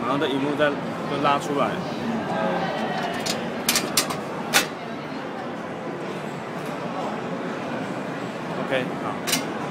然后这荧幕再拉出来。OK， 好。